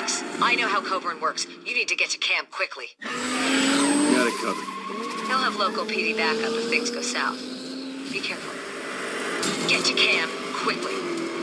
Alex, I know how Coburn works. You need to get to camp quickly. Got it covered. He'll have local PD backup if things go south. Be careful. Get to camp quickly.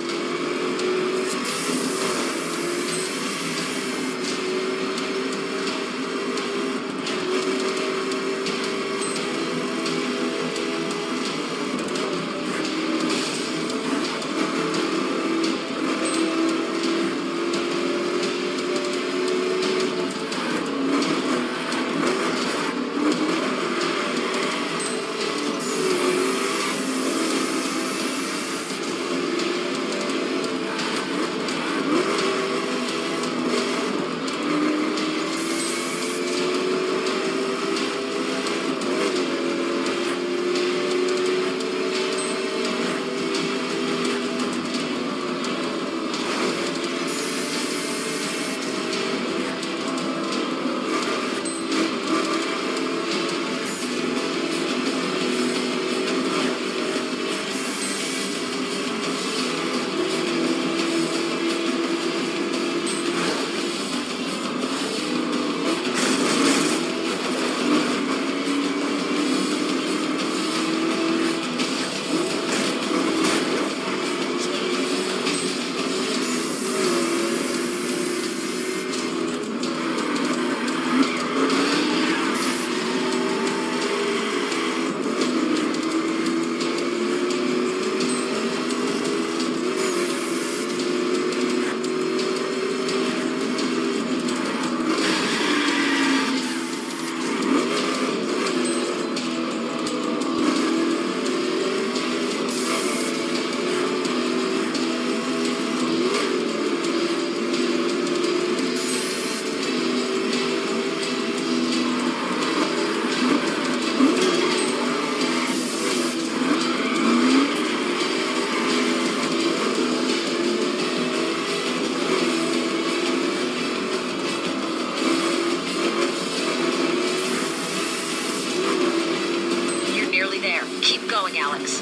Alex.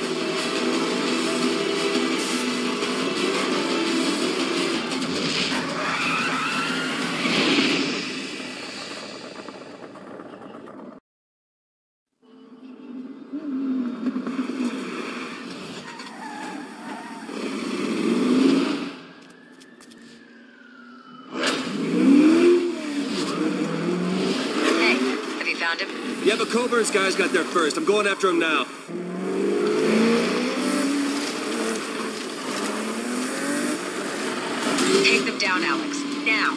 Yeah, but Coburn's guys got there first. I'm going after him now. Take them down, Alex. Now.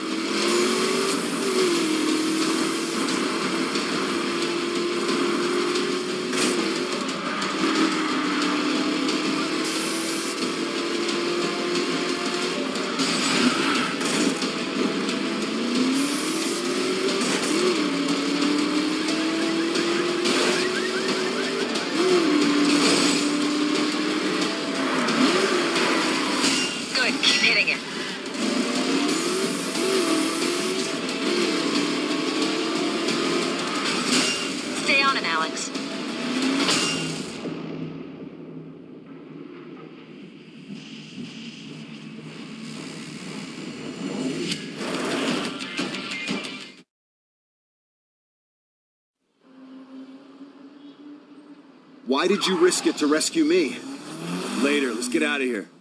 Keep hitting it. Stay on him, Alex. Why did you risk it to rescue me? Later, let's get out of here.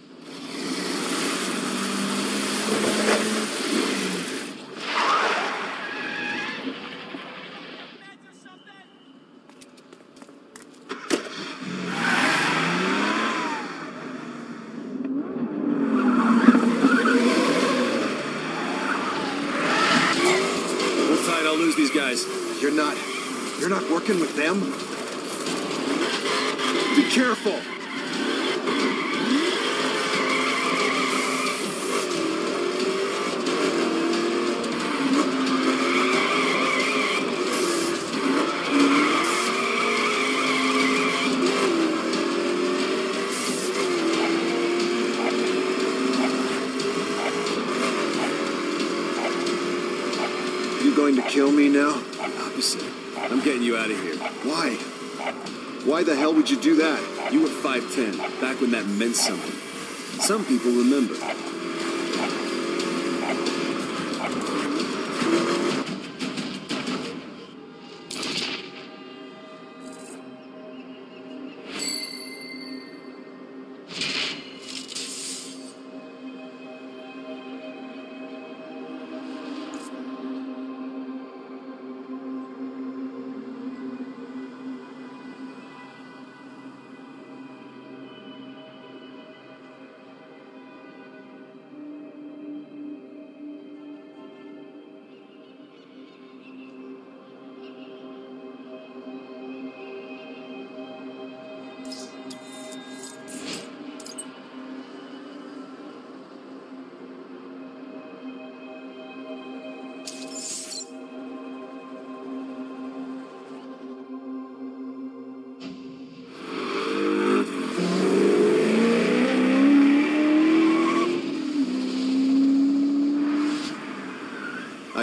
I'll lose these guys. You're not working with them? Be careful! Going to kill me now? Opposite. I'm getting you out of here. Why? Why the hell would you do that? You were 5'10", back when that meant something. Some people remember.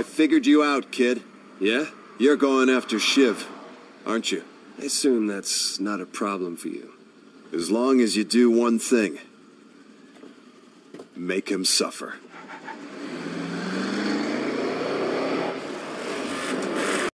I figured you out, kid. Yeah? You're going after Shiv, aren't you? I assume that's not a problem for you. As long as you do one thing. Make him suffer.